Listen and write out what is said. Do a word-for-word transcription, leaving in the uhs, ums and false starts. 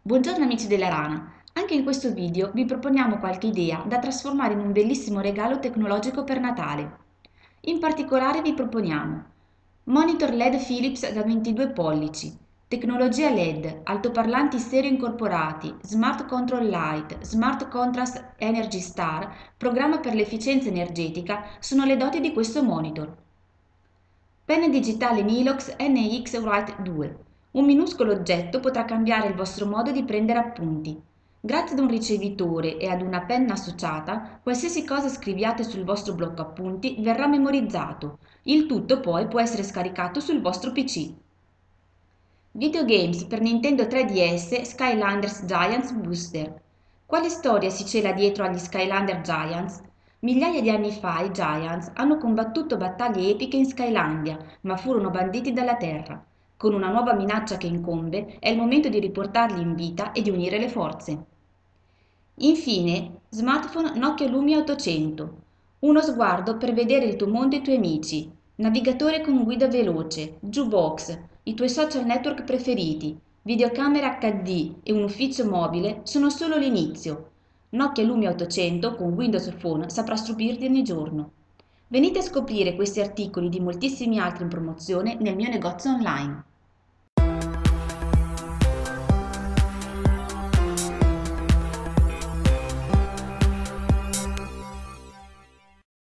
Buongiorno amici della Rana, anche in questo video vi proponiamo qualche idea da trasformare in un bellissimo regalo tecnologico per Natale. In particolare vi proponiamo monitor L E D Philips da ventidue pollici, tecnologia L E D, altoparlanti stereo incorporati, Smart Control Light, Smart Contrast Energy Star, programma per l'efficienza energetica sono le doti di questo monitor. Penna digitale Nilox N X Write due. Un minuscolo oggetto potrà cambiare il vostro modo di prendere appunti. Grazie ad un ricevitore e ad una penna associata, qualsiasi cosa scriviate sul vostro blocco appunti verrà memorizzato. Il tutto poi può essere scaricato sul vostro P C. Videogames per Nintendo tre D S Skylanders Giants Booster. Quale storia si cela dietro agli Skylander Giants? Migliaia di anni fa i Giants hanno combattuto battaglie epiche in Skylandia, ma furono banditi dalla Terra. Con una nuova minaccia che incombe, è il momento di riportarli in vita e di unire le forze. Infine, smartphone Nokia Lumia ottocento. Uno sguardo per vedere il tuo mondo e i tuoi amici. Navigatore con guida veloce, jukebox, i tuoi social network preferiti, videocamera H D e un ufficio mobile sono solo l'inizio. Nokia Lumia ottocento con Windows Phone saprà stupirti ogni giorno. Venite a scoprire questi articoli di moltissimi altri in promozione nel mio negozio online.